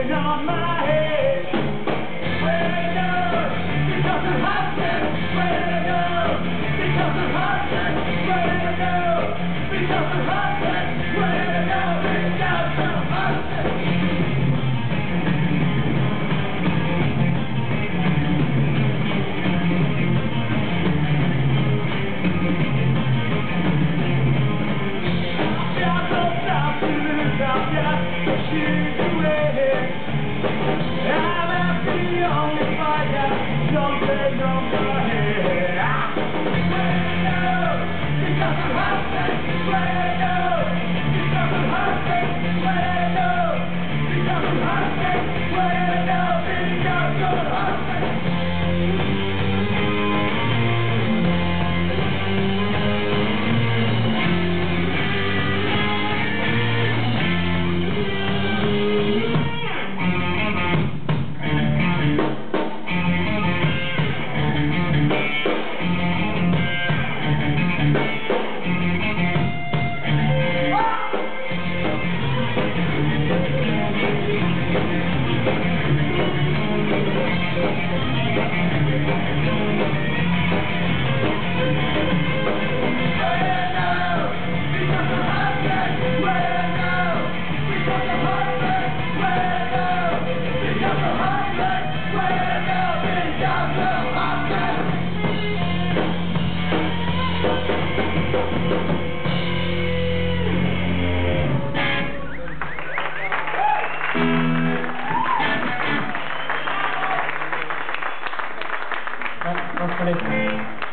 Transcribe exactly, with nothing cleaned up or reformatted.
weighing on my head. Where to go? Because of husband. Where to go? Because of husband. Where to go? Because of husband. Where to go? Because of husband. Let's, let's finish.